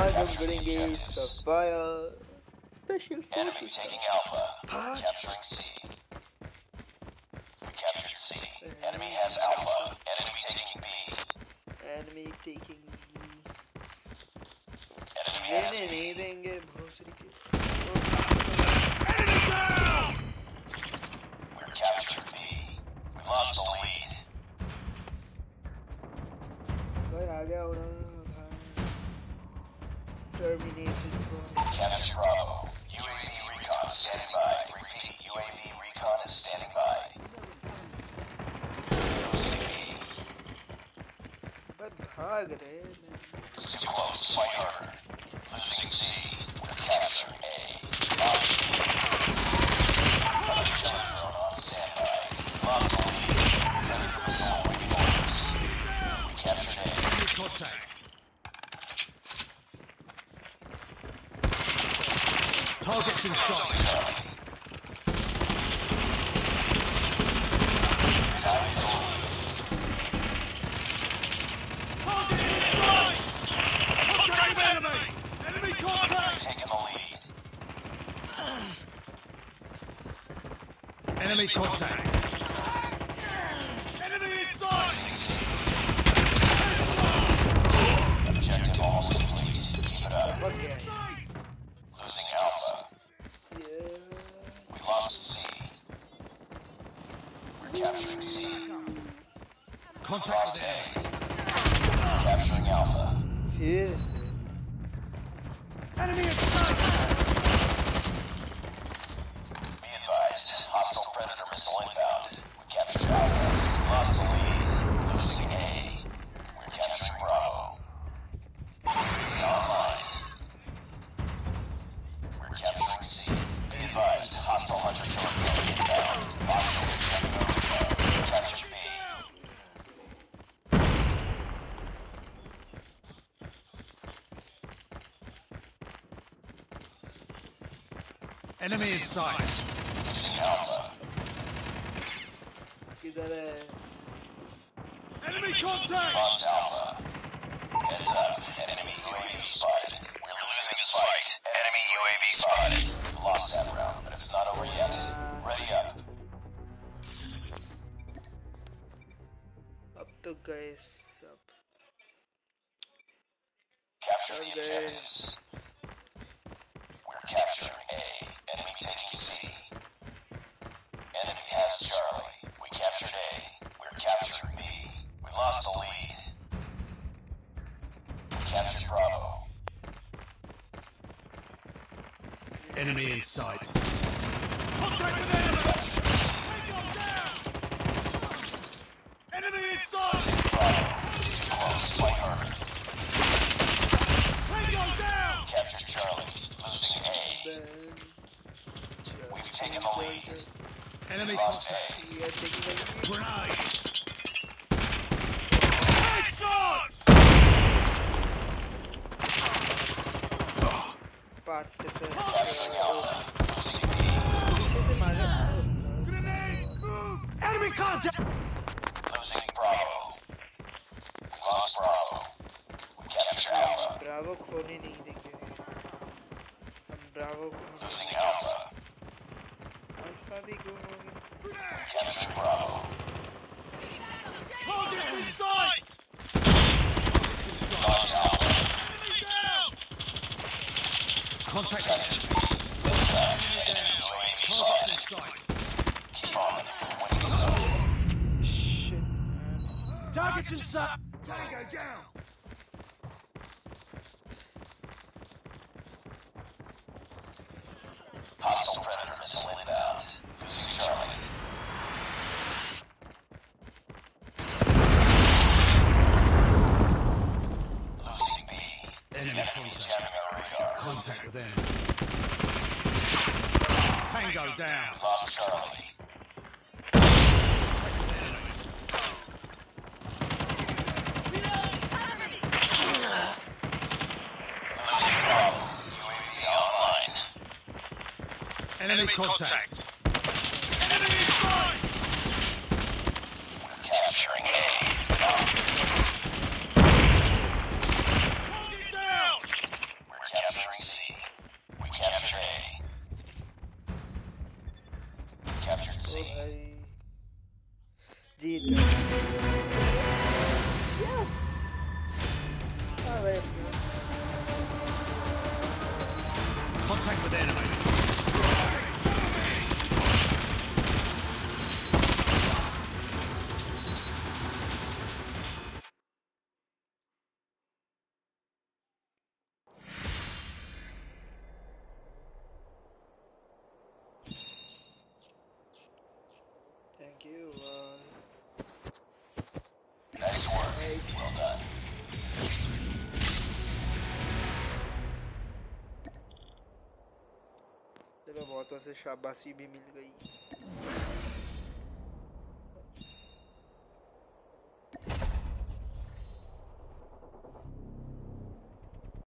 आज हम करेंगे सफाया special Enemy taking Alpha. Capturing C. We captured C. Enemy has Alpha. Enemy taking B. Enemy taking B. Enemy has लेने B. नहीं देंगे भोसड़ी के। Enemy down! We're captured B. We lost the lead. भाई आ गया होना भाई। Termination point. Captured Bravo. UAV recon standing by. Repeat, UAV recon is standing by. Losing B. बस भाग रहे हैं। It's too close. Fight harder. Losing C. We're capturing A. Lost B. Another killer drone on standby. Lost the lead. Predator missile waiting orders. We captured A. Contact. Targets in sight. Time is over. Target in sight. Contact enemy. Enemy contact. Taking the lead. Enemy contact. Enemy in sight. Objective almost complete. Keep it up. भाग गया है। Losing Alpha. Yeah. We lost C. We're capturing C. Contact Lost with A. enemy. Capturing Alpha. फिर से। Enemy in sight. Be advised. Hostile Predator missile inbound. We captured Alpha. We lost the lead. Losing A. We're capturing Bravo. Online. We're capturing C. Be advised. Hostile Hunter Killer drone inbound. Hostiles coming over. Captured B. Enemy in sight. Losing Alpha. किधर है? Enemy contact. Lost Alpha. Heads up. Enemy UAV spotted. We're losing this fight. Enemy UAV spotted. Lost that round, but it's not over yet. Ready up. अब तो गए सब। Capture the Okay. objectives. We're capturing A. Enemy taking C. Enemy has Charlie. We captured A. We're capturing B. We lost the lead. We captured Bravo. Enemy in sight. Contact with enemy. Captured C. Tango down. Enemy in sight. Bravo. It's too close. Fight harder. Tango down. Captured Charlie. Losing A. Then We've taken the lead. Enemy Lost contact. A. we are taking the lead. Grenade. Headshot. Part से Capturing Alpha. Losing B. पीछे से मारे। Grenade. Move. Enemy contact. Losing Bravo. We lost Bravo. We captured Alpha. Bravo खोने नहीं देंगे। हम Bravo को Losing Alpha. Alpha भी गुम हो गया। Capturing Bravo. Targets in sight. Lost Alpha. Enemy down. Contact. Captured B. Heads up. Enemy UAV Targets in spotted. sight. Keep on. We're winning this one. Shit man। Targets in sight. Tango down. Hostile Predator missile inbound. Losing Charlie. Losing B. Enemy Enemy contact. jamming our radar. Contact with enemy. Tango down. Lost Charlie. Losing Bravo. UAV online. Enemy contact. Enemy in sight. We're capturing A. रहा है अपने Contact with enemy. Thank you Nice work. Well done. चलो बहुतों से शाबाशी भी मिल गई